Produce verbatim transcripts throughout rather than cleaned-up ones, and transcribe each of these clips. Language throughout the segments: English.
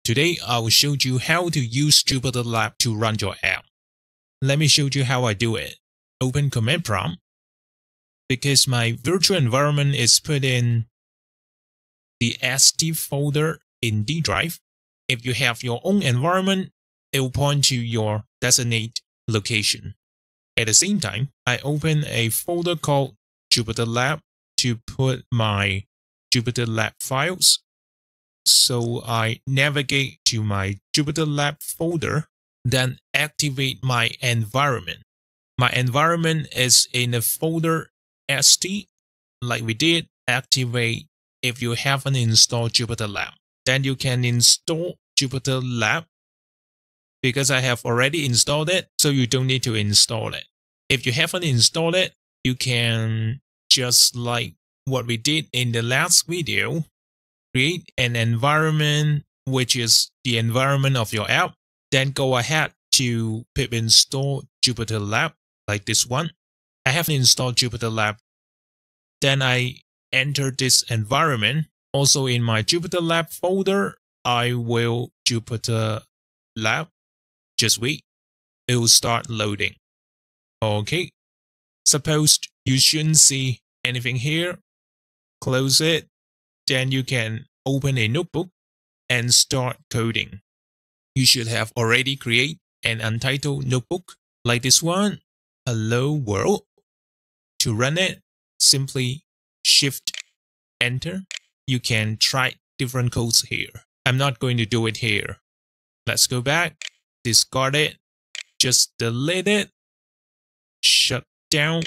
Today, I will show you how to use JupyterLab to run your app. Let me show you how I do it. Open Command Prompt. Because my virtual environment is put in the S T folder in D drive, if you have your own environment, it will point to your designated location. At the same time, I open a folder called JupyterLab to put my JupyterLab files. So I navigate to my JupyterLab folder, then activate my environment. My environment is in the folder S T, like we did. Activate if you haven't installed JupyterLab. Then you can install JupyterLab. Because I have already installed it, so you don't need to install it. If you haven't installed it, you can just like what we did in the last video, create an environment which is the environment of your app. Then go ahead to pip install JupyterLab like this one. I haven't installed JupyterLab. Then I enter this environment. Also in my JupyterLab folder, I will JupyterLab. Just wait. It will start loading. Okay. Suppose you shouldn't see anything here. Close it. Then you can open a notebook and start coding. You should have already created an untitled notebook like this one. Hello world. To run it, simply Shift Enter. You can try different codes here. I'm not going to do it here. Let's go back. Discard it. Just delete it. Shut down.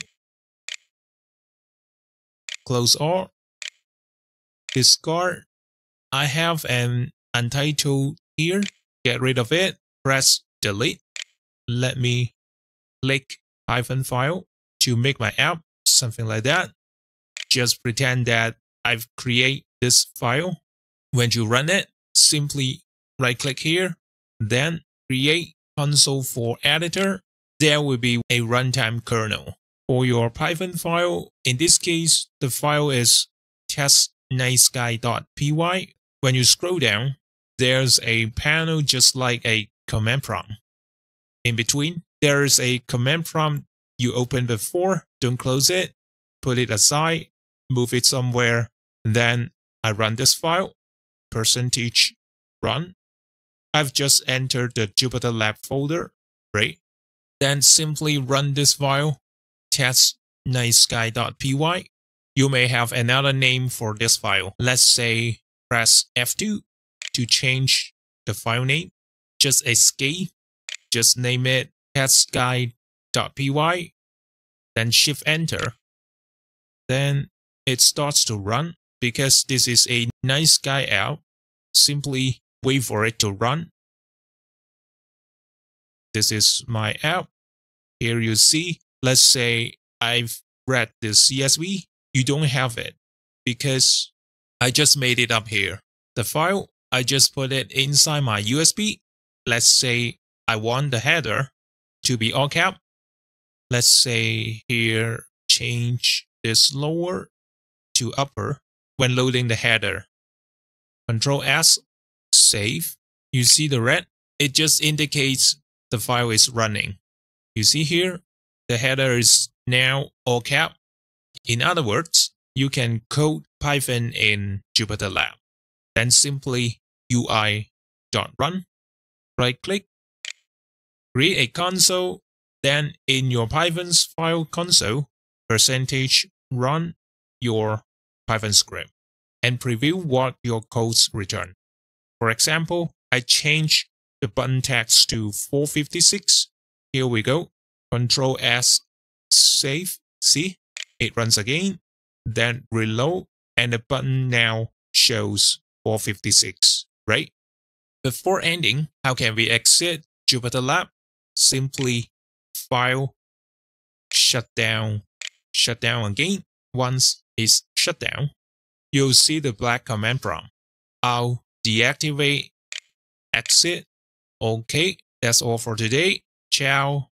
Close all. Discard. I have an untitled here. Get rid of it. Press delete. Let me click Python file to make my app. Something like that. Just pretend that I've created this file. When you run it, simply right click here. Then create console for editor. There will be a runtime kernel. For your Python file, in this case, the file is test NiceGUI dot P Y. When you scroll down, there's a panel just like a command prompt. In between, there is a command prompt you opened before. Don't close it. Put it aside. Move it somewhere. Then I run this file. Percentage run. I've just entered the JupyterLab folder, right? Then simply run this file, test NiceGUI dot P Y. You may have another name for this file. Let's say press F two to change the file name. Just escape. Just name it testguide dot P Y. Then Shift Enter. Then it starts to run. Because this is a NiceGUI app, simply wait for it to run. This is my app. Here you see, let's say I've read the C S V. You don't have it because I just made it up here. The file, I just put it inside my U S B. Let's say I want the header to be all cap. Let's say here, change this lower to upper. When loading the header, Control S, save. You see the red? It just indicates the file is running. You see here, the header is now all cap. In other words, you can code Python in JupyterLab. Then simply U I dot run, right click, create a console. Then in your Python's file console, percentage run your Python script and preview what your codes return. For example, I change the button text to four fifty-six. Here we go. Control S, save. See, it runs again. Then reload, and the button now shows four fifty-six, right? Before ending, how can we exit JupyterLab? Simply File, shut down, shut down again. Once it's shut down, you'll see the black command prompt. I'll deactivate, exit. Okay, that's all for today. Ciao.